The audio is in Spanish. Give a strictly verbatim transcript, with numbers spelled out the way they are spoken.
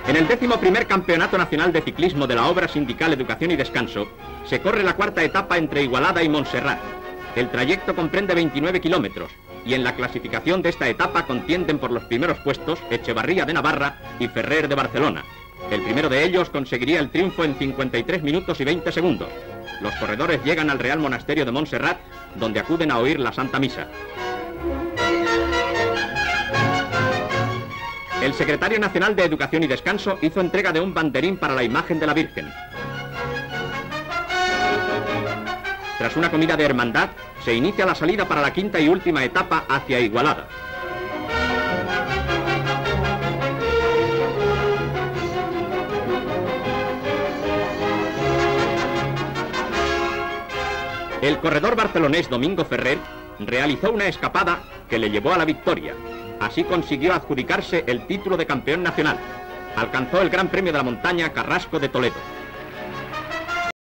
En el décimo primer Campeonato Nacional de Ciclismo de la obra sindical Educación y Descanso, se corre la cuarta etapa entre Igualada y Montserrat. El trayecto comprende veintinueve kilómetros y en la clasificación de esta etapa contienden por los primeros puestos Echevarría de Navarra y Ferrer de Barcelona. El primero de ellos conseguiría el triunfo en cincuenta y tres minutos y veinte segundos. Los corredores llegan al Real Monasterio de Montserrat, donde acuden a oír la Santa Misa. El secretario nacional de Educación y Descanso hizo entrega de un banderín para la imagen de la Virgen. Tras una comida de hermandad, se inicia la salida para la quinta y última etapa hacia Igualada. El corredor barcelonés Domingo Ferrer realizó una escapada que le llevó a la victoria. Así consiguió adjudicarse el título de campeón nacional. Alcanzó el Gran Premio de la Montaña Carrasco de Toledo.